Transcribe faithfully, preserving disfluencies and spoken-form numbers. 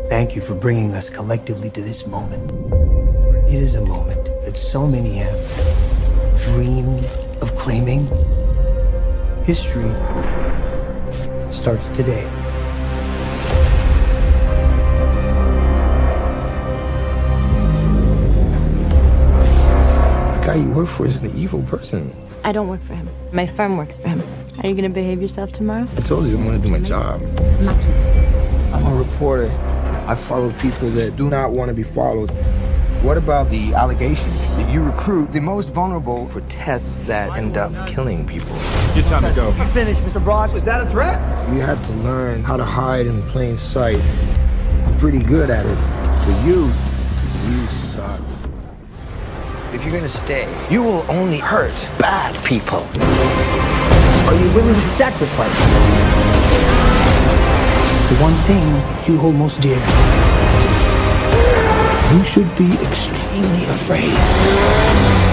Thank you for bringing us collectively to this moment. It is a moment that so many have dreamed of claiming. History starts today. The guy you work for is an evil person. I don't work for him. My firm works for him. Are you gonna behave yourself tomorrow? I told you I want to do my job. I'm a reporter. I follow people that do not want to be followed. What about the allegations that you recruit the most vulnerable for tests that end up killing people? Your time to go. You finished, Mister Broad. Is that a threat? You had to learn how to hide in plain sight. I'm pretty good at it. But you, you suck. If you're gonna stay, you will only hurt bad people. Are you willing to sacrifice the one thing you hold most dear? You should be extremely afraid.